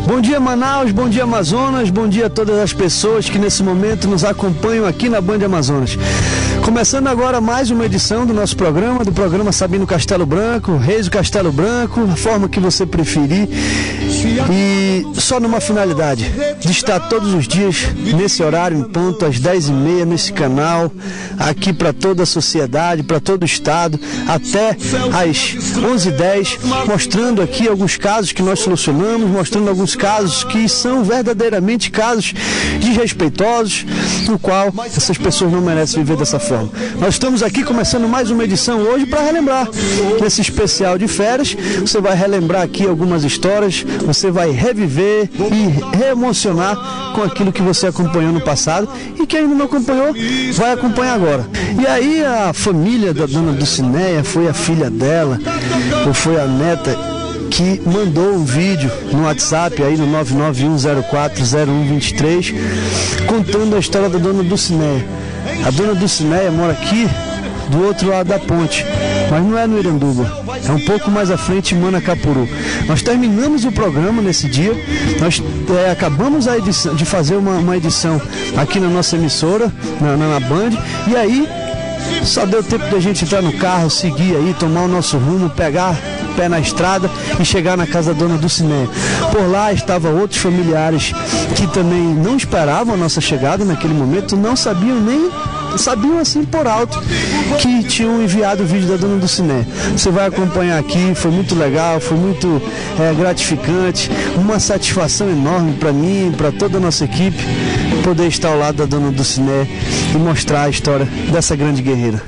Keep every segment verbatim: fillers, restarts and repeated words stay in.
Bom dia, Manaus, bom dia, Amazonas, bom dia a todas as pessoas que nesse momento nos acompanham aqui na Band Amazonas. Começando agora mais uma edição do nosso programa, do programa Sabino Castelo Branco, Reis do Castelo Branco, a forma que você preferir. E só numa finalidade, de estar todos os dias nesse horário em ponto, às dez e meia, nesse canal, aqui para toda a sociedade, para todo o estado, até às onze e dez, mostrando aqui alguns casos que nós solucionamos, mostrando alguns casos que são verdadeiramente casos desrespeitosos, no qual essas pessoas não merecem viver dessa forma. Nós estamos aqui começando mais uma edição hoje para relembrar nesse especial de férias. Você vai relembrar aqui algumas histórias, você vai reviver e reemocionar com aquilo que você acompanhou no passado e que ainda não acompanhou, vai acompanhar agora. E aí a família da dona Dulcinéia, foi a filha dela ou foi a neta que mandou um vídeo no WhatsApp aí no nove nove um zero quatro zero um dois três contando a história da dona Dulcinéia. A dona Dulcinéia mora aqui do outro lado da ponte, mas não é no Iranduba, é um pouco mais à frente em Manacapuru. Nós terminamos o programa nesse dia, nós é, acabamos a edição, de fazer uma, uma edição aqui na nossa emissora, na, na, na Band, e aí só deu tempo da gente entrar no carro, seguir aí, tomar o nosso rumo, pegar pé na estrada e chegar na casa da dona Dulcinéia. Por lá estavam outros familiares que também não esperavam a nossa chegada naquele momento, não sabiam nem, sabiam assim por alto que tinham enviado o vídeo da dona Dulcinéia. Você vai acompanhar aqui, foi muito legal, foi muito é, gratificante, uma satisfação enorme para mim, para toda a nossa equipe, poder estar ao lado da dona Dulcinéia e mostrar a história dessa grande guerreira.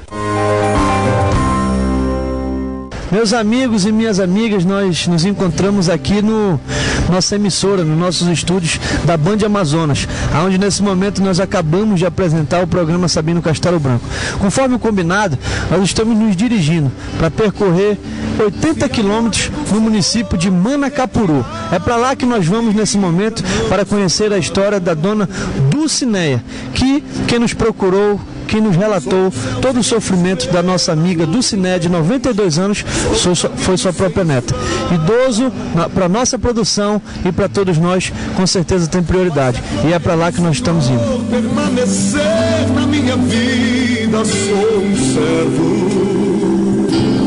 Meus amigos e minhas amigas, nós nos encontramos aqui no nossa emissora, nos nossos estúdios da Band Amazonas, onde nesse momento nós acabamos de apresentar o programa Sabino Castelo Branco. Conforme o combinado, nós estamos nos dirigindo para percorrer oitenta quilômetros no município de Manacapuru. É para lá que nós vamos nesse momento para conhecer a história da dona Dulcinéia, que quem nos procurou, quem nos relatou todo o sofrimento da nossa amiga Dulcinéia, de noventa e dois anos, foi sua própria neta. Idoso, para nossa produção e para todos nós, com certeza tem prioridade. E é para lá que nós estamos indo. Vou permanecer na minha vida, sou um servo.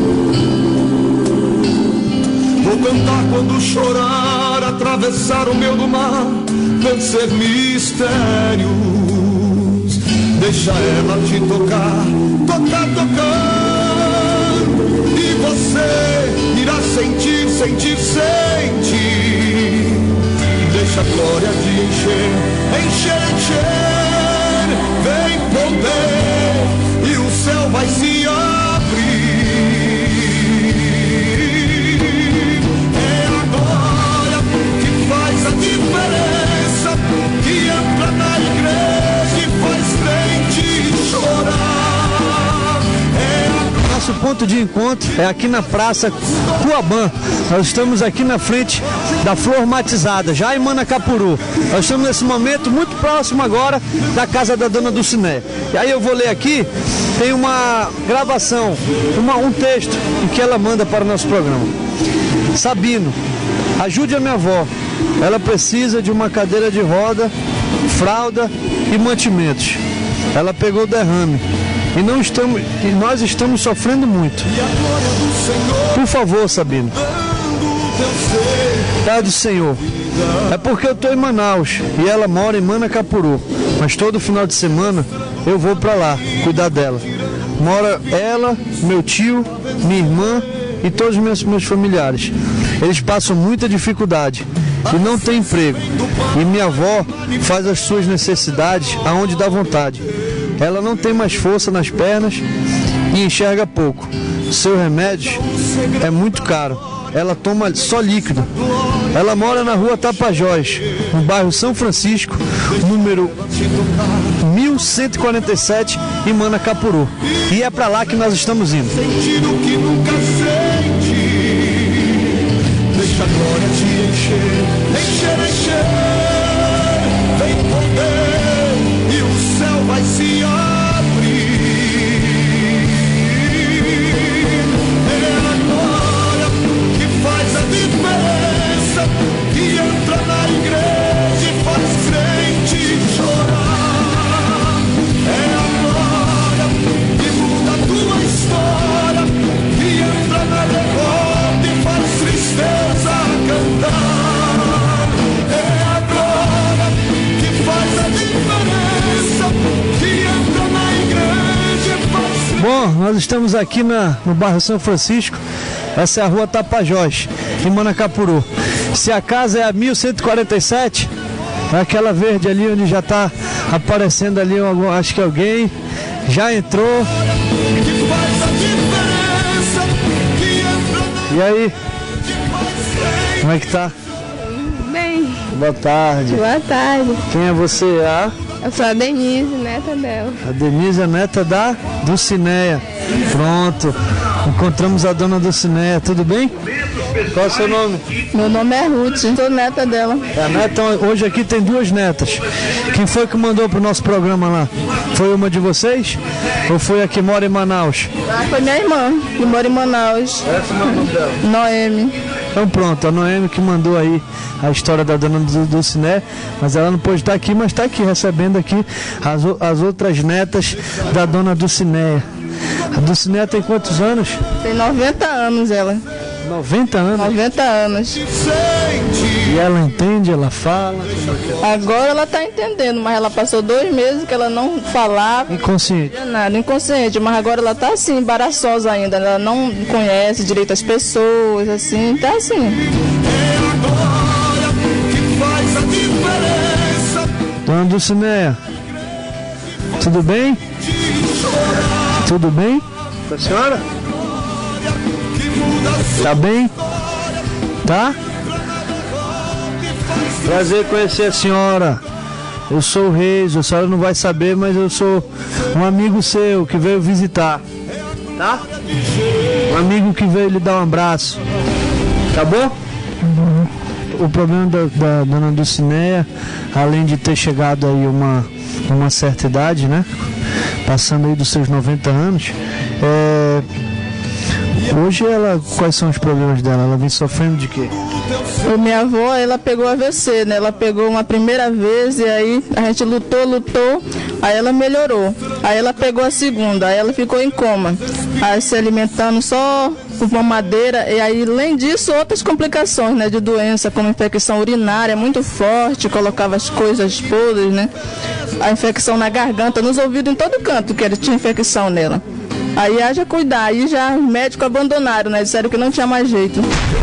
Vou cantar quando chorar, atravessar o meio do mar, vencer mistérios. Deixa ela te tocar, tocar, tocar. E você irá sentir, sentir, sentir. Deixa a glória te encher, encher, encher. Vem poder e o céu vai se abrir. É a glória que faz a diferença, que entra na igreja e faz crente chorar. É a... Nosso ponto de encontro é aqui na Praça Cuabã. Nós estamos aqui na frente da Flor Matizada, já em Manacapuru. Nós estamos nesse momento muito próximo agora da casa da dona Dulcinéia. E aí eu vou ler aqui, tem uma gravação, uma, um texto em que ela manda para o nosso programa. Sabino, ajude a minha avó. Ela precisa de uma cadeira de roda, fralda e mantimentos. Ela pegou derrame. E, não estamos, e nós estamos sofrendo muito. Por favor, Sabino. É do Senhor. É porque eu estou em Manaus e ela mora em Manacapuru. Mas todo final de semana eu vou para lá cuidar dela. Mora ela, meu tio, minha irmã e todos os meus, meus familiares. Eles passam muita dificuldade e não tem emprego. E minha avó faz as suas necessidades aonde dá vontade. Ela não tem mais força nas pernas e enxerga pouco. Seu remédio é muito caro. Ela toma só líquido. Ela mora na rua Tapajós, no bairro São Francisco, número mil cento e quarenta e sete, em Manacapuru. E é para lá que nós estamos indo. Sentido que nunca senti. Deixa a glória te encher, encher, encher. Vem poder e o céu vai se abrir. É a glória que faz a diferença, que entra na Nós estamos aqui na, no bairro São Francisco. Essa é a rua Tapajós, em Manacapuru. Se a casa é a mil cento e quarenta e sete, é aquela verde ali onde já está aparecendo ali, acho que alguém já entrou. E aí? Como é que tá? Bem. Boa tarde. Boa tarde. Quem é você? A? Eu sou a Denise, neta dela. A Denise é neta da Dulcineia. Pronto. Encontramos a dona Dulcineia. Tudo bem? Qual é o seu nome? Meu nome é Ruth, sou neta dela. É a neta, hoje aqui tem duas netas. Quem foi que mandou pro nosso programa lá? Foi uma de vocês? Ou foi a que mora em Manaus? Ah, foi minha irmã, que mora em Manaus. Essa é o nome dela? Noemi. Então pronto, a Noemi que mandou aí a história da dona Dulcineia, mas ela não pôde estar aqui, mas está aqui recebendo aqui as, as outras netas da dona Dulcineia. A Dulcineia tem quantos anos? Tem noventa anos ela. noventa anos? noventa anos. E ela entende, ela fala? Agora ela está entendendo, mas ela passou dois meses que ela não falava. Inconsciente? Não nada, inconsciente, mas agora ela está assim, embaraçosa ainda. Ela não conhece direito as pessoas, assim, está assim. Dona Dulcineia, tudo bem? Tudo bem com a senhora? Tá bem? Tá? Prazer conhecer a senhora. Eu sou o Reis, a senhora não vai saber, mas eu sou um amigo seu que veio visitar. Tá? Um amigo que veio lhe dar um abraço. Tá bom? O problema da, da dona Dulcineia, além de ter chegado aí uma, uma certa idade, né? Passando aí dos seus noventa anos, é... hoje ela, quais são os problemas dela? Ela vem sofrendo de quê? A minha avó, ela pegou A V C, né? Ela pegou uma primeira vez e aí a gente lutou, lutou, aí ela melhorou. Aí ela pegou a segunda, aí ela ficou em coma, aí se alimentando só com mamadeira, e aí além disso outras complicações, né? De doença, como infecção urinária muito forte, colocava as coisas podres, né? A infecção na garganta, nos ouvidos, em todo canto que ela tinha infecção nela. Aí haja cuidar, aí já os médicos abandonaram, né? Disseram que não tinha mais jeito.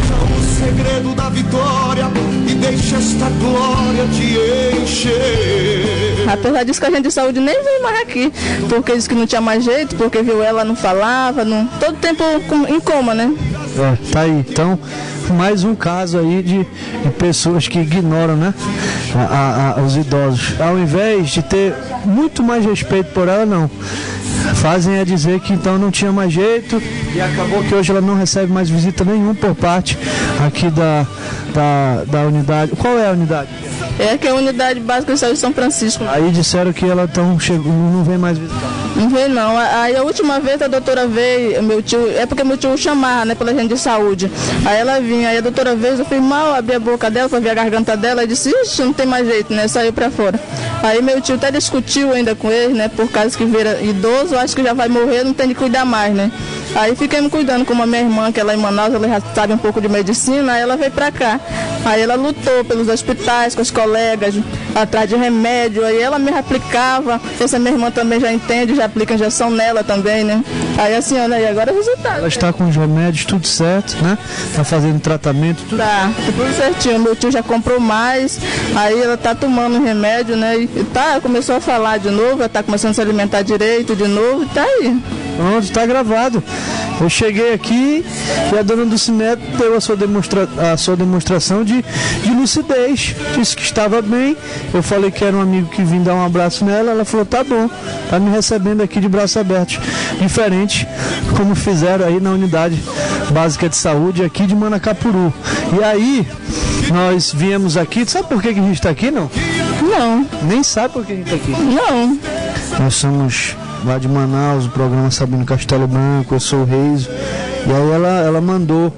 O segredo da vitória e deixa esta glória te encher. Apesar disso que a gente de saúde nem veio mais aqui, porque disse que não tinha mais jeito, porque viu ela não falava, não... todo tempo em coma, né? É, tá aí, então, mais um caso aí de, de pessoas que ignoram, né, a, a, a, os idosos. Ao invés de ter muito mais respeito por ela, não. Fazem a dizer que então não tinha mais jeito e acabou que hoje ela não recebe mais visita nenhuma por parte aqui da, da, da unidade. Qual é a unidade? É que é a unidade básica de saúde de São Francisco. Aí disseram que ela então chegou, não vem mais visitar. Não veio não. Aí a última vez a doutora veio, meu tio, é porque meu tio chamava, né, pela gente de saúde. Aí ela vinha, aí a doutora veio, eu fui mal, abri a boca dela pra ver a garganta dela e disse, ixi, não tem mais jeito, né? Saiu pra fora. Aí meu tio até discutiu ainda com ele, né? Por causa que vira idoso, acho que já vai morrer, não tem de cuidar mais, né? Aí fiquei me cuidando com a minha irmã, que ela é em Manaus, ela já sabe um pouco de medicina, aí ela veio pra cá. Aí ela lutou pelos hospitais, com os colegas, atrás de remédio, aí ela me aplicava, essa minha irmã também já entende, já aplica injeção nela também, né? Aí assim, olha aí, agora é o resultado. Ela está com os remédios, tudo certo, né? Tá fazendo tratamento, tudo. Tá, tudo certinho, meu tio já comprou mais, aí ela tá tomando remédio, né? E tá, começou a falar de novo, ela tá começando a se alimentar direito de novo, e tá aí. Pronto, está gravado. Eu cheguei aqui e a dona Dulcineia deu a sua, demonstra a sua demonstração de, de lucidez. Disse que estava bem. Eu falei que era um amigo que vinha dar um abraço nela. Ela falou, tá bom, tá me recebendo aqui de braços abertos. Diferente como fizeram aí na unidade básica de saúde aqui de Manacapuru. E aí, nós viemos aqui. Sabe por que, que a gente está aqui, não? Não. Nem sabe por que a gente está aqui. Não. Nós somos lá de Manaus, o programa Sabino Castelo Branco, eu sou o Reis. E aí ela, ela mandou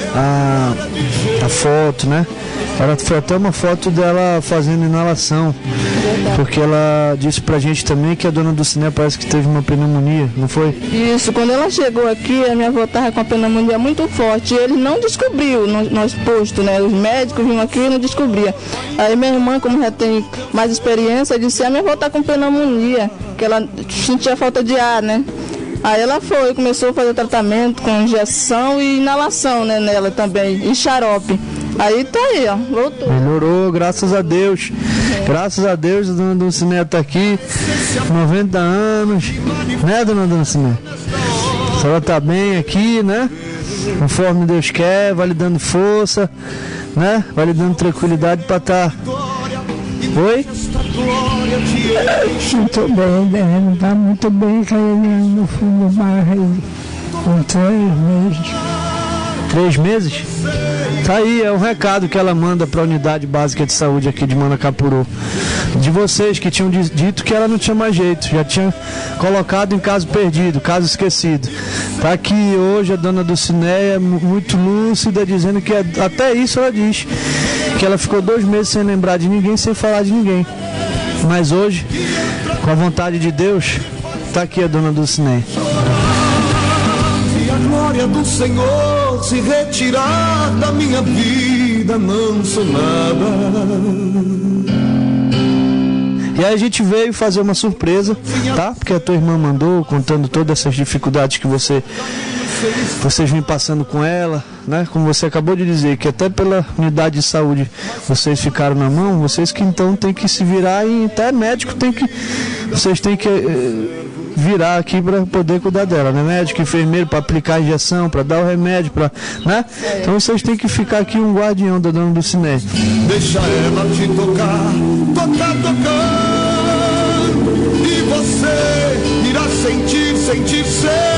a, a foto, né? Ela foi até uma foto dela fazendo inalação, porque ela disse pra gente também que a dona Dulcineia parece que teve uma pneumonia, não foi? Isso, quando ela chegou aqui, a minha avó estava com a pneumonia muito forte, e ele não descobriu no nosso posto, né? Os médicos vinham aqui e não descobriam. Aí minha irmã, como já tem mais experiência, disse, a minha avó está com pneumonia, que ela sentia falta de ar, né? Aí ela foi, começou a fazer tratamento com injeção e inalação, né, nela também, e xarope. Aí tá aí, ó, voltou. Melhorou, graças a Deus. É. Graças a Deus, a dona Dulcinea tá aqui, noventa anos, né, dona Dulcinea? A senhora tá bem aqui, né? Conforme Deus quer, vai lhe dando força, né? Vai lhe dando tranquilidade para estar. Tá... Oi? Muito bem, né? Tá muito bem, caindo no fundo do mar aí, com três meses. Três meses? Tá aí, é um recado que ela manda para a unidade básica de saúde aqui de Manacapuru. De vocês que tinham dito que ela não tinha mais jeito, já tinha colocado em caso perdido, caso esquecido. Tá aqui hoje a dona Dulcinea, muito lúcida, dizendo que até isso ela diz, que ela ficou dois meses sem lembrar de ninguém, sem falar de ninguém. Mas hoje, com a vontade de Deus, tá aqui a dona Dulcinea. Se a glória do Senhor se retirar da minha vida, não sou nada. E aí a gente veio fazer uma surpresa, tá? Porque a tua irmã mandou, contando todas essas dificuldades que você, vocês vêm passando com ela, né? Como você acabou de dizer, que até pela unidade de saúde vocês ficaram na mão, vocês que então tem que se virar e até médico tem que, vocês têm que eh, virar aqui para poder cuidar dela, né? Médico, enfermeiro para aplicar a injeção, para dar o remédio, para, né? Então vocês têm que ficar aqui um guardião da dona Dulcinea. Deixa ela te tocar, tocar, tocar. E você irá sentir, sentir,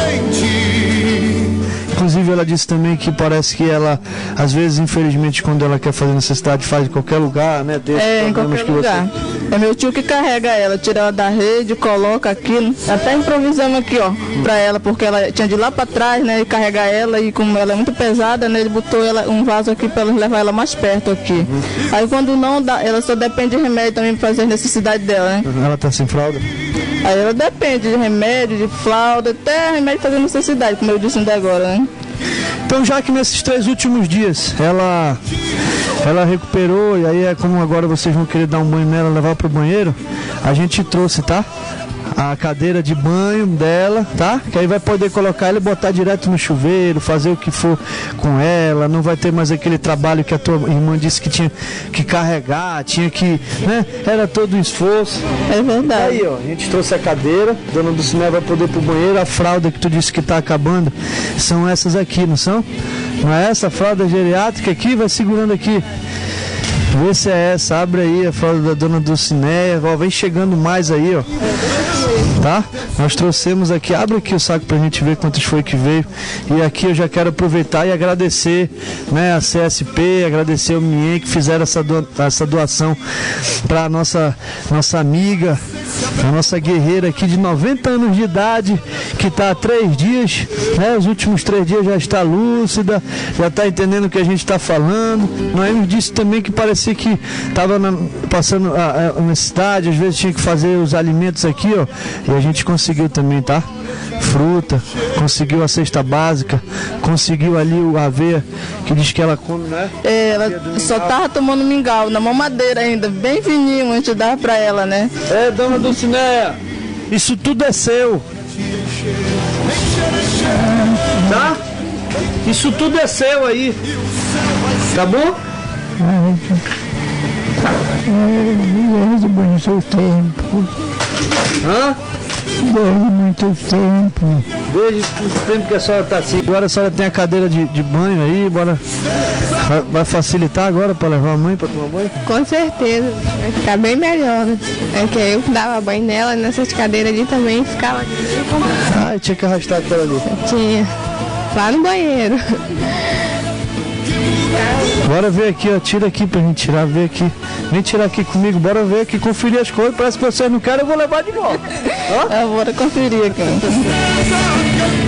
sentir. Inclusive ela disse também que parece que ela, às vezes, infelizmente, quando ela quer fazer necessidade, faz em qualquer lugar, né? Tem é, em qualquer que lugar. Você... É meu tio que carrega ela, tira ela da rede, coloca aqui, até improvisamos aqui, ó, pra ela, porque ela tinha de ir lá pra trás, né, e carregar ela, e como ela é muito pesada, né, ele botou ela, um vaso aqui pra levar ela mais perto aqui. Uhum. Aí quando não dá, ela só depende de remédio também pra fazer as necessidades dela, né? Ela tá sem fralda? Aí ela depende de remédio, de fralda, até remédio fazer necessidade, como eu disse ainda agora, né? Então, já que nesses três últimos dias ela, ela recuperou, e aí é como agora vocês vão querer dar um banho nela, levar para o banheiro, a gente trouxe, tá? A cadeira de banho dela, tá? Que aí vai poder colocar ela e botar direto no chuveiro, fazer o que for com ela, não vai ter mais aquele trabalho que a tua irmã disse que tinha que carregar, tinha que, né? Era todo um esforço. É verdade. Aí, ó, a gente trouxe a cadeira, dona Dulcinea vai poder ir pro banheiro, a fralda que tu disse que tá acabando, são essas aqui, não são? Não é essa a fralda geriátrica aqui? Vai segurando aqui. Vê se é essa, abre aí a fralda da dona Dulcinea, ó, vem chegando mais aí, ó. Tá? Nós trouxemos aqui, abre aqui o saco pra gente ver quantos foi que veio. E aqui eu já quero aproveitar e agradecer, né, a C S P, agradecer ao M I E M que fizeram essa, do, essa doação pra nossa, nossa amiga, a nossa guerreira aqui de noventa anos de idade, que está há três dias, né? Os últimos três dias já está lúcida, já está entendendo o que a gente está falando. Noemi disse também que parecia que estava passando a, a necessidade, às vezes tinha que fazer os alimentos aqui, ó, e a gente conseguiu também, tá? Fruta, conseguiu a cesta básica, conseguiu ali o aveia, que diz que ela come, né? É, ela só tava tomando mingau, na mamadeira ainda, bem fininho, antes de dar pra ela, né? É, dona Dulcinea, isso tudo é seu. Tá? Isso tudo é seu aí. Tá bom? Desde muito tempo. Hã? Desde muito tempo. Desde o tempo que a senhora está assim. Agora a senhora tem a cadeira de, de banho aí, bora. Vai, vai facilitar agora para levar a mãe para tomar banho? Com certeza, vai ficar bem melhor, né? É que eu dava banho nela, nessas cadeiras ali também ficava. Ah, tinha que arrastar aquela ali. Tinha. Lá no banheiro. Bora ver aqui, ó. Tira aqui pra gente tirar, ver aqui. Vem tirar aqui comigo, bora ver aqui, conferir as coisas. Parece que vocês não querem, eu vou levar de volta. Ó, bora conferir aqui.